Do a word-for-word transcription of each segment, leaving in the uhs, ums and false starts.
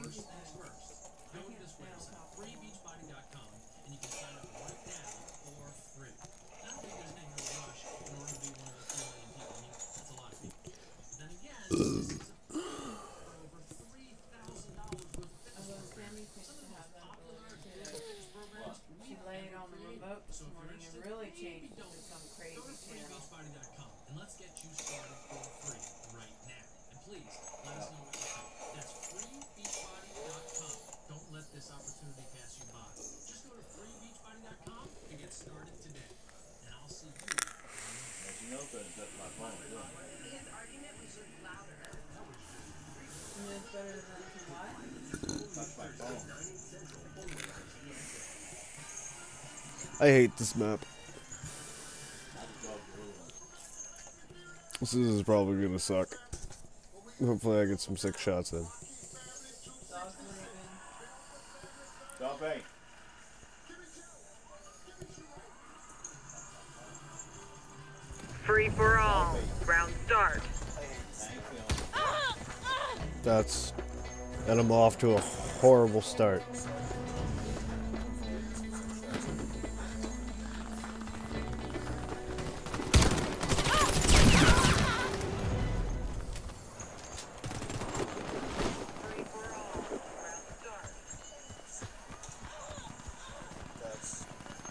First things first, go to this website, free beach body dot com, and you can sign up right now for free. I don't think there's any real rush in order to be one of the three million people. I mean, that's a lot of people. But then again, this is a free for over three thousand dollars worth of fitness programs. Some of the most popular global fitness programs She laid on the remote this morning and really changed it to some crazy go to free channel. beach body dot com and let's get you started for free right now. And please let us know what you think. That's free beach body dot com. Don't let this opportunity pass you by. Just go to free beach body dot com to get started today. And I'll see you on As you know, but that's my phone. His argument was just louder. And it's better than to what? Touch my phone. I hate this map. This is probably gonna suck. Hopefully I get some sick shots in. Dog's leaving. Dumping. Free for all. Round start. That's... And I'm off to a horrible start. Free for all. Round start. That's...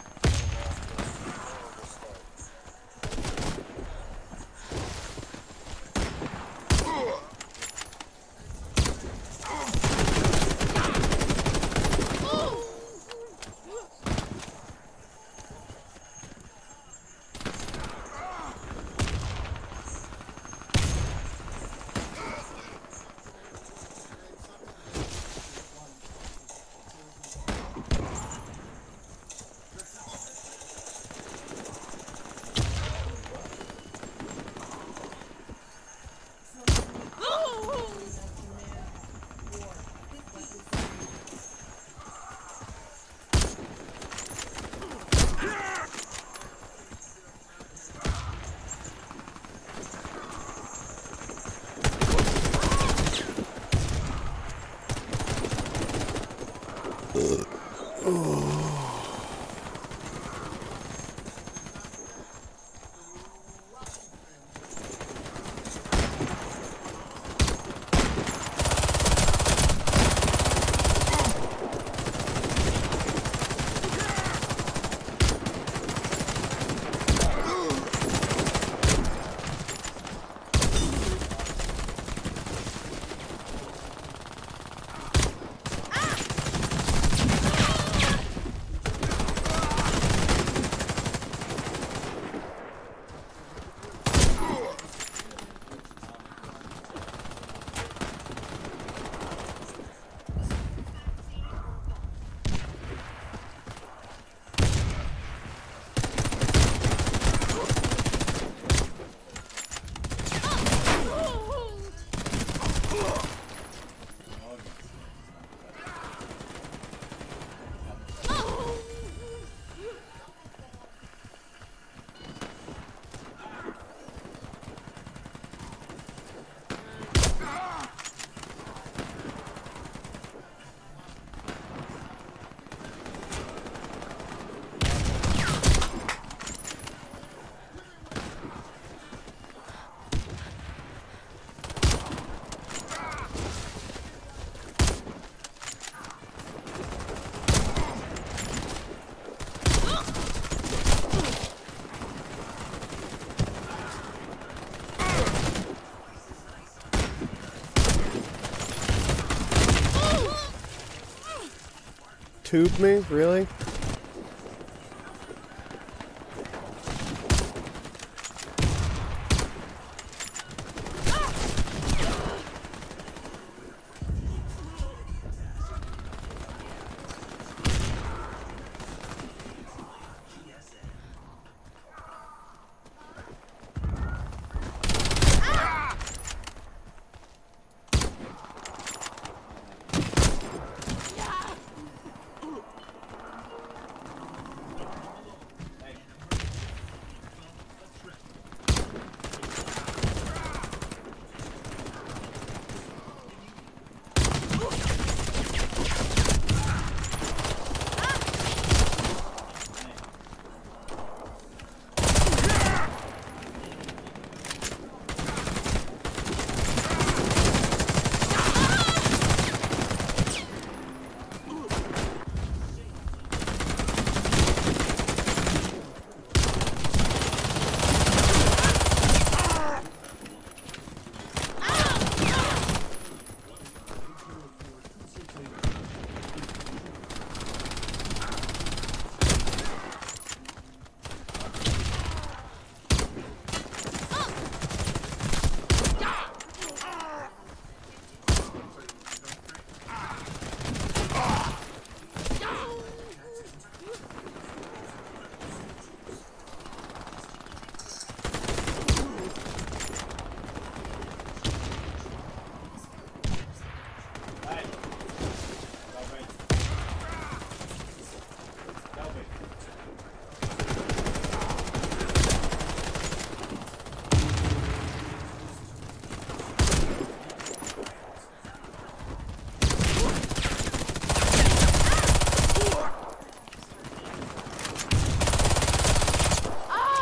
Tube me? Really?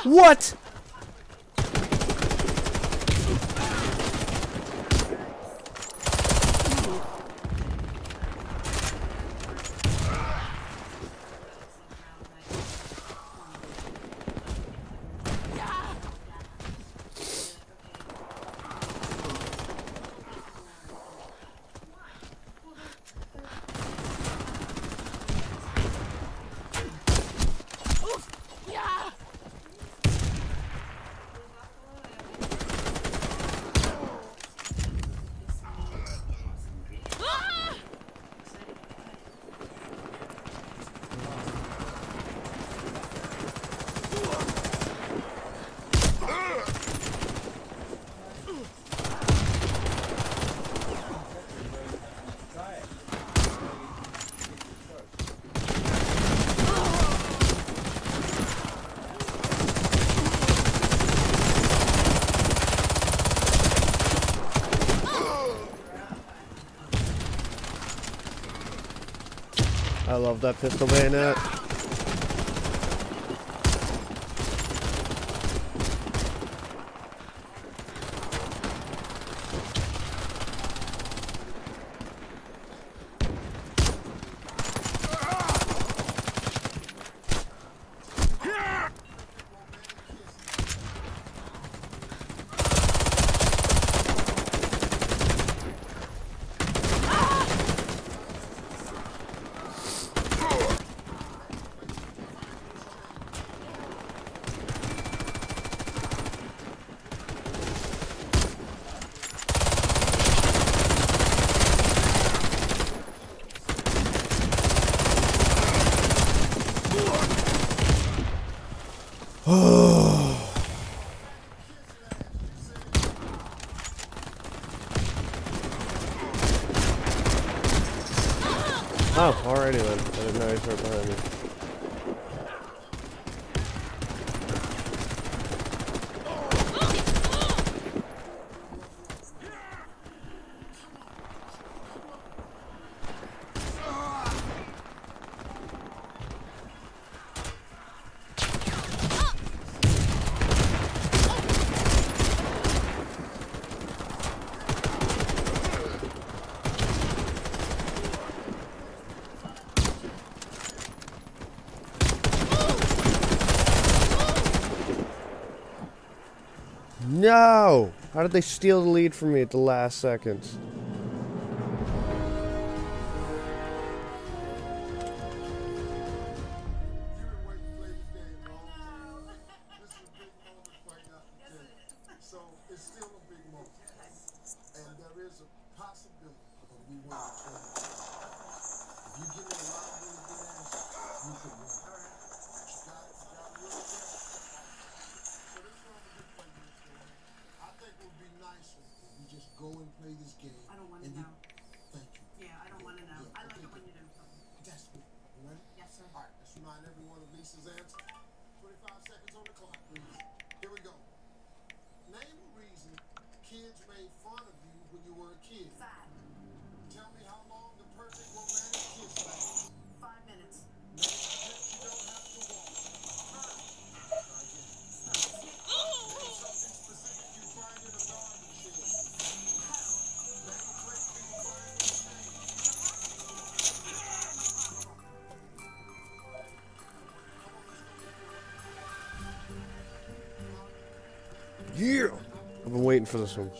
What? I love that pistol bayonet. Oh, alrighty then. I didn't know he was right behind me. No! How did they steal the lead from me at the last second? So it's still a big moment. And there is a possibility of we win the tournament. If you give me a lot of really good answers, you could win. All right. You got it? You got it really good? So this is one of the big players in this game. I think it would be nicer if we just go and play this game. I don't want to and you- know. Thank you. Yeah, I don't want to know. Yeah, I like okay, it when good. you don't tell me. That's good. You ready? Yes, sir. All right, let's remind everyone of Lisa's answer. twenty-five seconds on the clock, please. Here we go. Name a reason kids made fun of you when you were a kid. Five. Tell me how long the perfect romantic kiss lasts. Five minutes. Name a pet you don't have to walk. Turn. Try again. Name something specific you find in a garden shed. Name a place where you find your shame. Yeah! I've been waiting for this one.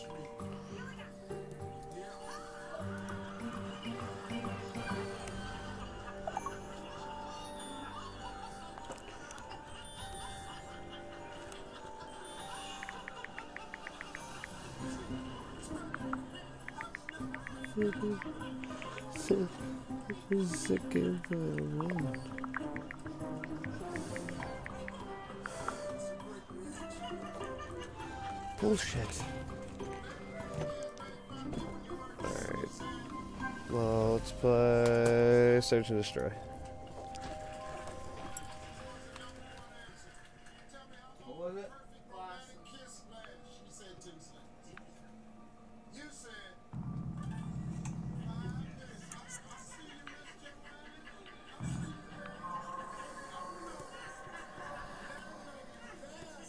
Sick of the bullshit. Alright. Well, let's play Search and Destroy. What was it? Romantic kiss lasts. She said ten seconds. You said five minutes. I, I see you, Miss Joanne. I see you.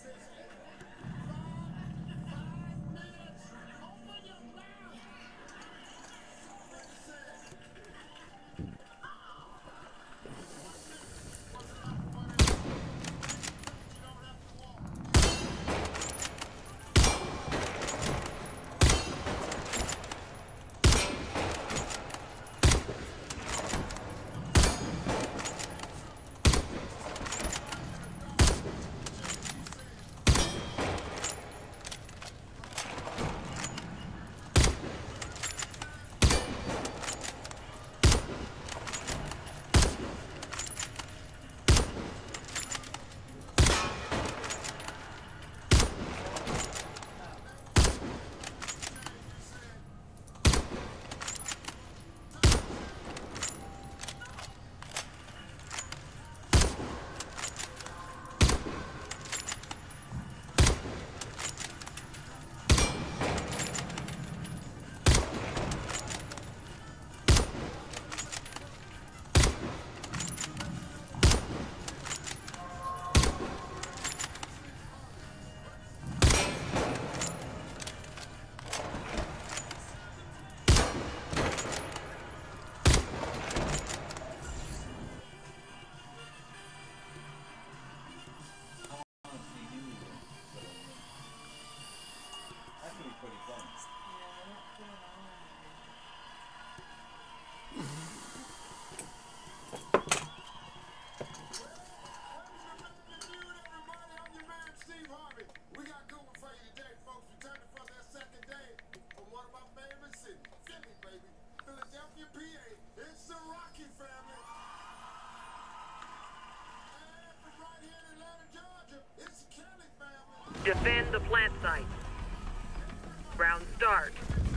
Defend the plant site. Round start.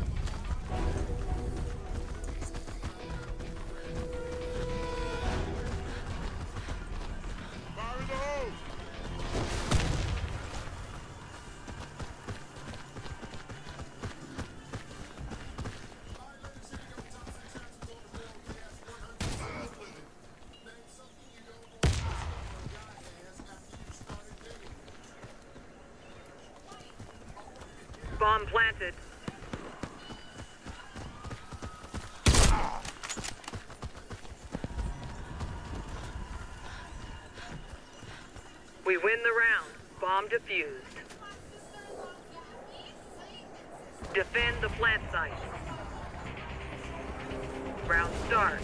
Fire in the hole! Bomb planted. We win the round. Bomb defused. Defend the plant site. Round start.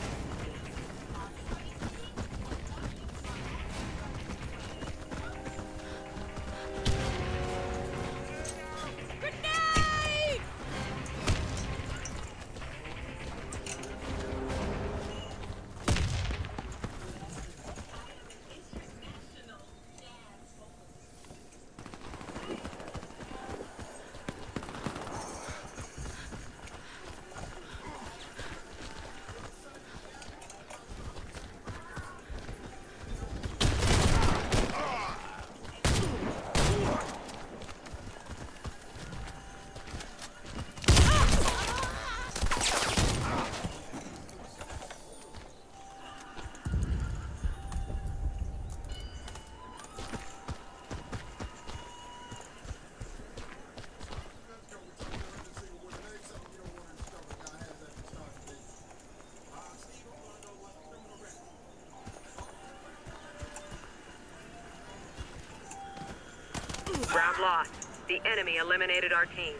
Round lost. The enemy eliminated our team.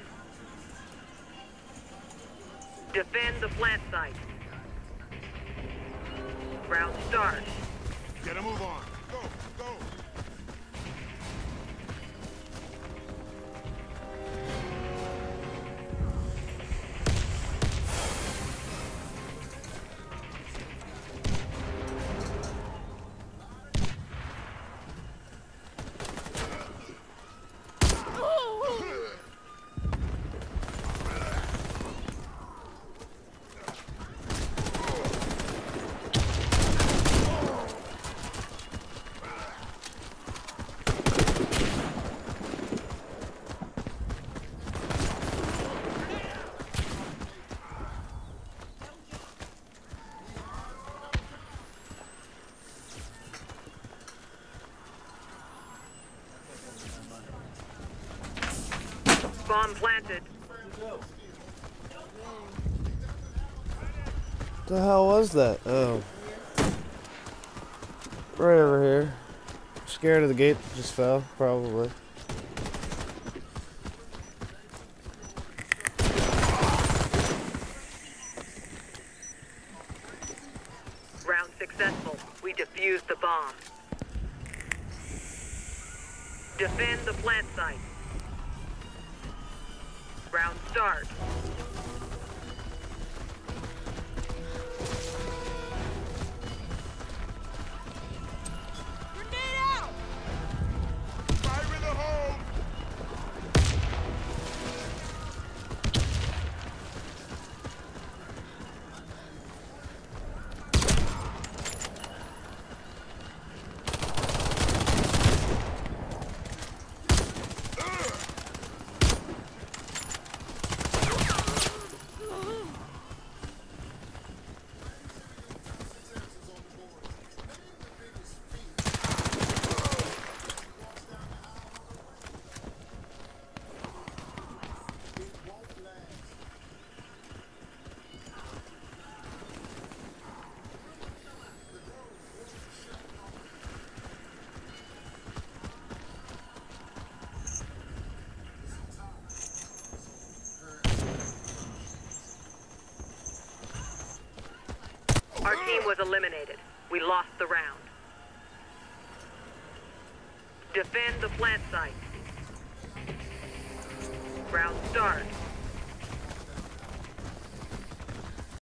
Defend the plant site. Round start. Get a move on. Go, go. Bomb planted. The hell was that? Oh. Right over here. Scared of the gate that just fell, probably. Round successful. We defused the bomb. Defend the plant site. Round start. Fire in the hole! Our team was eliminated. We lost the round. Defend the plant site. Round start.